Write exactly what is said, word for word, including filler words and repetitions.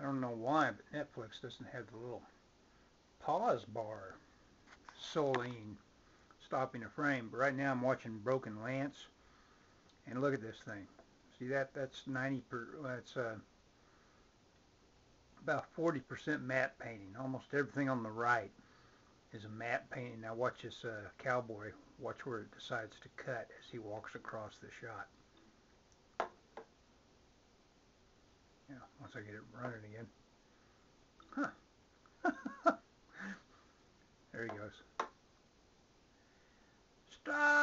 don't know why, but Netflix doesn't have the little pause bar, Soline, stopping a frame. But right now I'm watching Broken Lance, and look at this thing. See that? That's ninety per. That's uh, about forty percent matte painting. Almost everything on the right is a matte painting. Now watch this uh, cowboy. Watch where it decides to cut as he walks across the shot. Yeah, once I get it running again. Huh. There he goes. Stop!